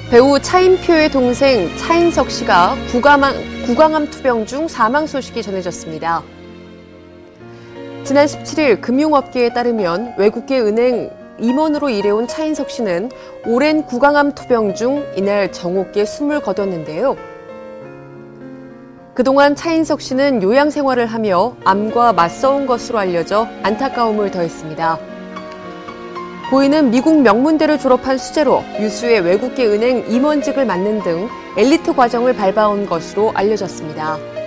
배우 차인표의 동생 차인석 씨가 구강암 투병 중 사망 소식이 전해졌습니다. 지난 17일 금융업계에 따르면 외국계 은행 임원으로 일해온 차인석 씨는 오랜 구강암 투병 중 이날 정오께 숨을 거뒀는데요. 그동안 차인석 씨는 요양 생활을 하며 암과 맞서온 것으로 알려져 안타까움을 더했습니다. 고인은 미국 명문대를 졸업한 수재로 유수의 외국계 은행 임원직을 맡는 등 엘리트 과정을 밟아온 것으로 알려졌습니다.